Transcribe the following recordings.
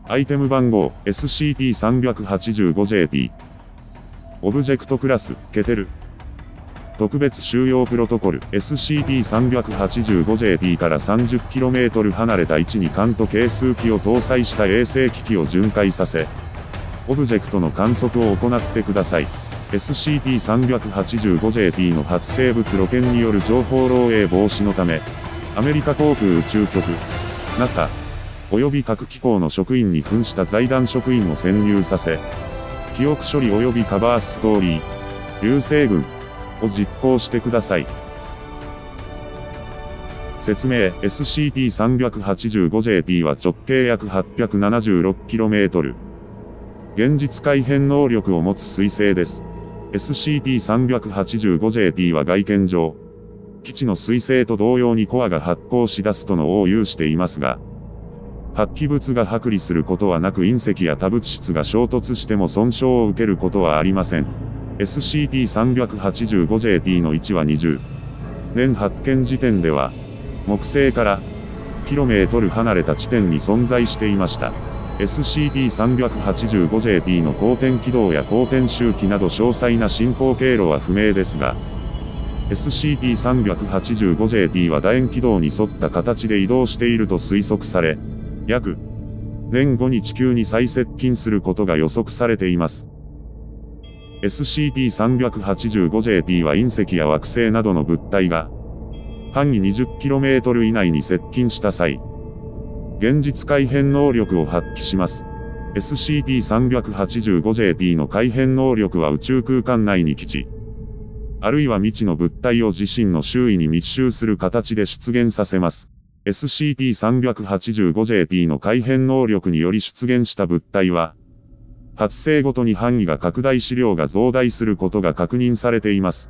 アイテム番号 SCP-385JP。オブジェクトクラス、ケテル。特別収容プロトコル SCP-385JP から 30km 離れた位置に管と計数機を搭載した衛星機器を巡回させ、オブジェクトの観測を行ってください。SCP-385JP の発生物露見による情報漏洩防止のため、アメリカ航空宇宙局、NASA、及び各機構の職員に扮した財団職員を潜入させ、記憶処理及びカバーストーリー、流星群を実行してください。説明 SCP-385JP は直径約 876km。現実改変能力を持つ彗星です。SCP-385JP は外見上、基地の彗星と同様にコアが発光し出すとのを有していますが、発揮物が剥離することはなく隕石や多物質が衝突しても損傷を受けることはありません。SCP-385JP の位置は20年発見時点では、木星からキロメートル離れた地点に存在していました。SCP-385JP の公転軌道や公転周期など詳細な進行経路は不明ですが、SCP-385JP は楕円軌道に沿った形で移動していると推測され、約年後に地球に再接近することが予測されています。SCP-385JP は隕石や惑星などの物体が範囲 20km 以内に接近した際、現実改変能力を発揮します。SCP-385JP の改変能力は宇宙空間内に基地、あるいは未知の物体を自身の周囲に密集する形で出現させます。SCP-385JP の改変能力により出現した物体は、発生ごとに範囲が拡大し量が増大することが確認されています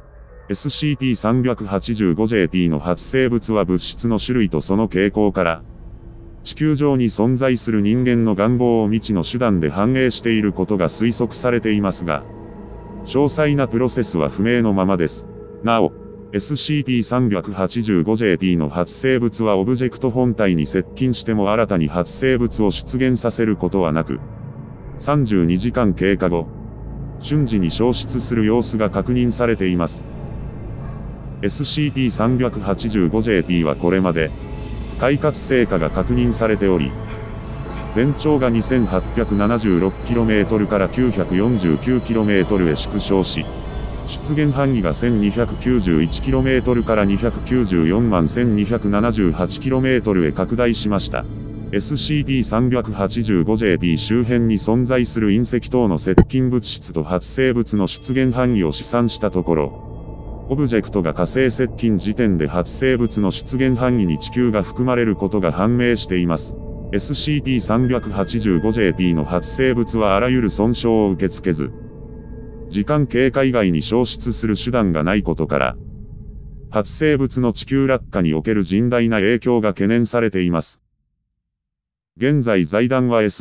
。SCP-385JP の発生物は物質の種類とその傾向から、地球上に存在する人間の願望を未知の手段で反映していることが推測されていますが、詳細なプロセスは不明のままです。なお、SCP-385JP の発生物はオブジェクト本体に接近しても新たに発生物を出現させることはなく、32時間経過後、瞬時に消失する様子が確認されています。SCP-385JP はこれまで、快活成果が確認されており、全長が 2876km から 949km へ縮小し、出現範囲が 1291km から 2941278km へ拡大しました。SCP-385JP 周辺に存在する隕石等の接近物質と発生物の出現範囲を試算したところ、オブジェクトが火星接近時点で発生物の出現範囲に地球が含まれることが判明しています。SCP-385JP の発生物はあらゆる損傷を受け付けず、時間経過以外に消失する手段がないことから、発生物の地球落下における甚大な影響が懸念されています。現在財団は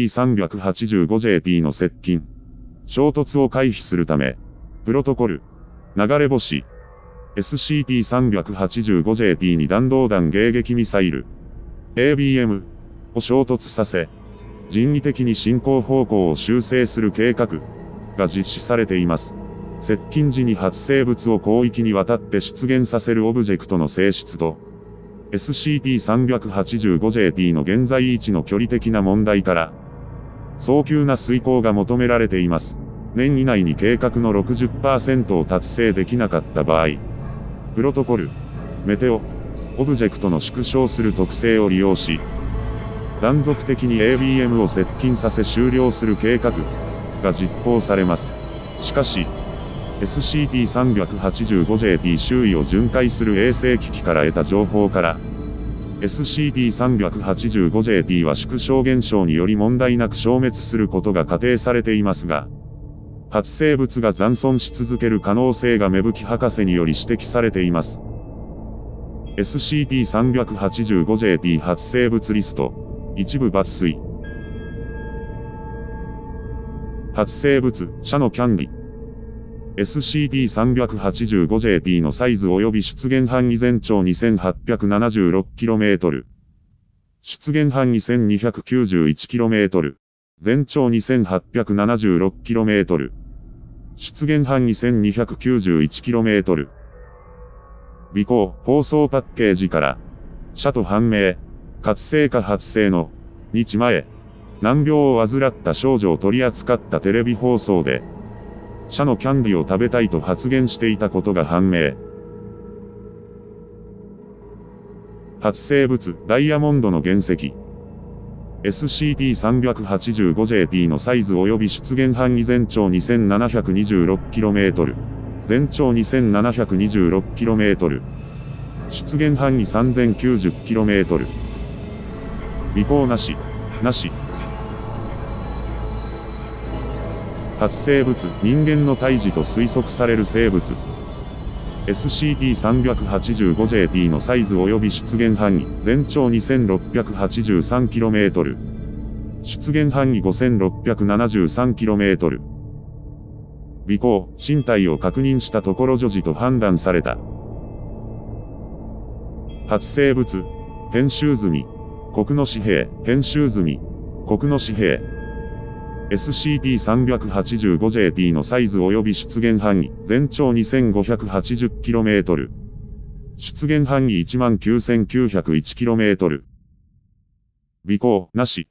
SCP-385JP の接近、衝突を回避するため、プロトコル、流れ星、SCP-385JP に弾道弾迎撃ミサイル、ABM を衝突させ、人為的に進行方向を修正する計画が実施されています。接近時に発生物を広域にわたって出現させるオブジェクトの性質と、SCP-385JP の現在位置の距離的な問題から、早急な遂行が求められています。年以内に計画の 60% を達成できなかった場合、プロトコル、メテオ、オブジェクトの縮小する特性を利用し、断続的に ABM を接近させ終了する計画が実行されます。しかし、SCP-385JP 周囲を巡回する衛星機器から得た情報から、SCP-385JP は縮小現象により問題なく消滅することが仮定されていますが、発生物が残存し続ける可能性が芽吹博士により指摘されています。SCP-385JP 発生物リスト、一部抜粋。発生物、社のキャンディ。SCP-385JP のサイズ及び出現範囲全長 2876km。 出現範囲 1291km。全長 2876km。出現範囲 1291km。尾行、放送パッケージから、社と判明、活性化発生の、日前、難病を患った少女を取り扱ったテレビ放送で、社のキャンディを食べたいと発言していたことが判明。発生物、ダイヤモンドの原石。SCP-385JP のサイズ及び出現範囲全長 2726km。全長 2726km。出現範囲 3090km。尾行なし。なし。発生物、人間の胎児と推測される生物。SCP-385JP のサイズ及び出現範囲、全長 2683km。出現範囲 5673km。尾行、身体を確認したところ女児と判断された。発生物、編集済み。国の紙幣、編集済み。国の紙幣。SCP-385JP のサイズ及び出現範囲、全長 2580km。出現範囲 19901km。尾行、なし。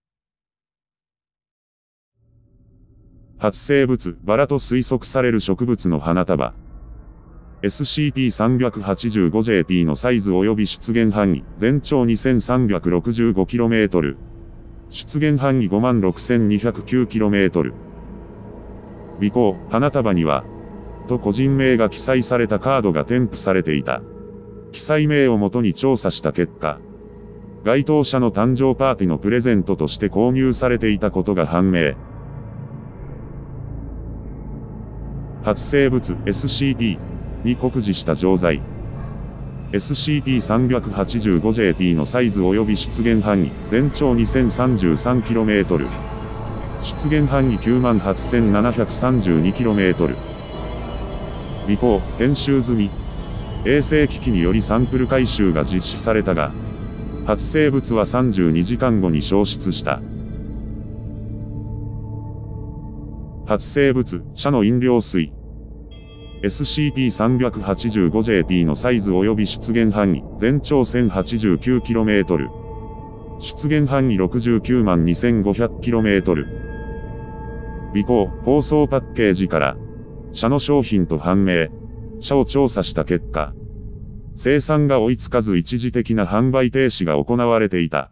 発生物、バラと推測される植物の花束。SCP-385JP のサイズ及び出現範囲、全長 2365km。出現範囲 56209km。尾行、花束には、と個人名が記載されたカードが添付されていた。記載名をもとに調査した結果、該当者の誕生パーティーのプレゼントとして購入されていたことが判明。発生物 SCP に酷似した錠剤。SCP-385JP のサイズ及び出現範囲、全長 2033km。出現範囲 98732km。尾行、編集済み。衛星機器によりサンプル回収が実施されたが、発生物は32時間後に消失した。発生物、社の飲料水。SCP-385JP のサイズ及び出現範囲、全長 1089km。出現範囲 692,500km。尾行、放送パッケージから、社の商品と判明。社を調査した結果、生産が追いつかず一時的な販売停止が行われていた。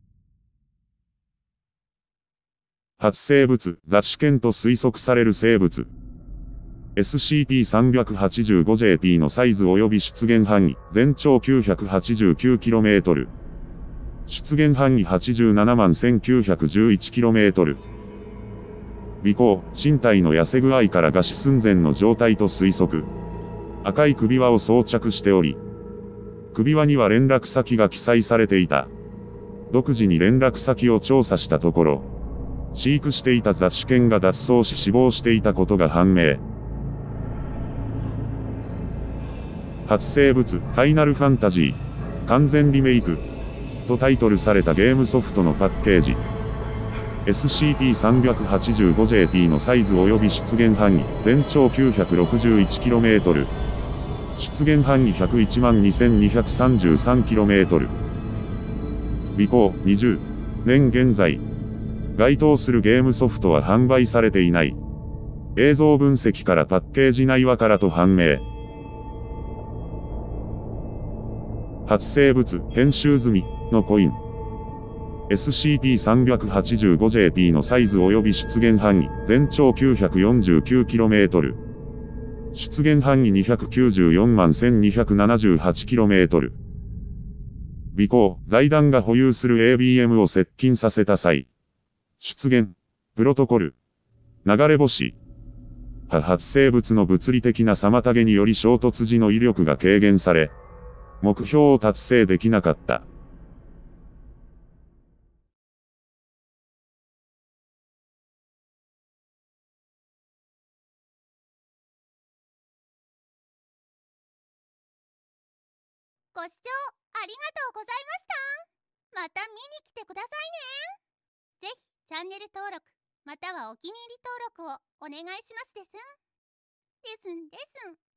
発生物、雑種犬と推測される生物。SCP-385JP のサイズ及び出現範囲、全長 989km。出現範囲 871,911km。尾行、身体の痩せ具合から餓死寸前の状態と推測。赤い首輪を装着しており、首輪には連絡先が記載されていた。独自に連絡先を調査したところ、飼育していた雑種犬が脱走し死亡していたことが判明。発生物、ファイナルファンタジー、完全リメイク、とタイトルされたゲームソフトのパッケージ。SCP-385JP のサイズ及び出現範囲、全長 961km。出現範囲 1,012,233km。尾行、20年現在。該当するゲームソフトは販売されていない。映像分析からパッケージ内輪からと判明。発生物、編集済み、のコイン。SCP-385JP のサイズ及び出現範囲、全長 949km。出現範囲 2941278km。尾行、財団が保有する ABM を接近させた際。出現、プロトコル、流れ星。発生物の物理的な妨げにより衝突時の威力が軽減され、目標を達成できなかった。 ご視聴ありがとうございました。 また見に来てくださいね。ぜひチャンネル登録またはお気に入り登録をお願いしますですん。ですんですん。